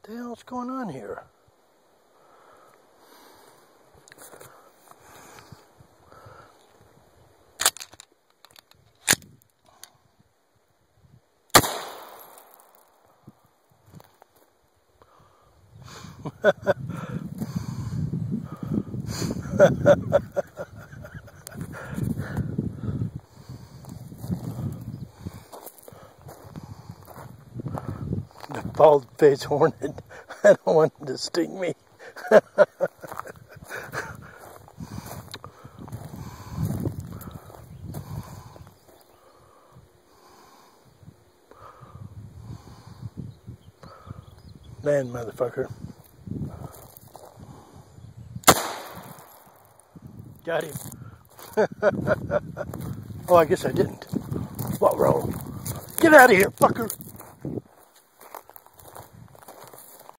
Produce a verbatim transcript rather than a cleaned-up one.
the hell's going on here? The bald-faced hornet. I don't want it to sting me. Man, motherfucker. Got him. Oh, I guess I didn't. What, wrong? Get out of here, fucker.